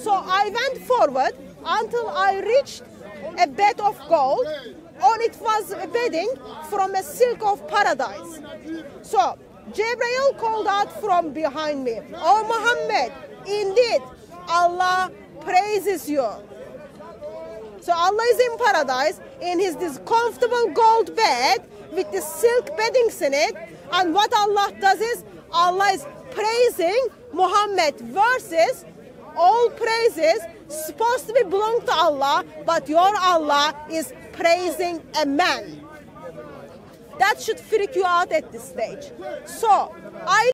So I went forward until I reached a bed of gold. On it was a bedding from a silk of paradise. So Jibreel called out from behind me, "Oh Muhammad, indeed Allah praises you." So Allah is in paradise in this comfortable gold bed with the silk beddings in it. And what Allah does is Allah is praising Muhammad versus all praises supposed to be belong to Allah, but your Allah is praising a man. That should freak you out at this stage. So I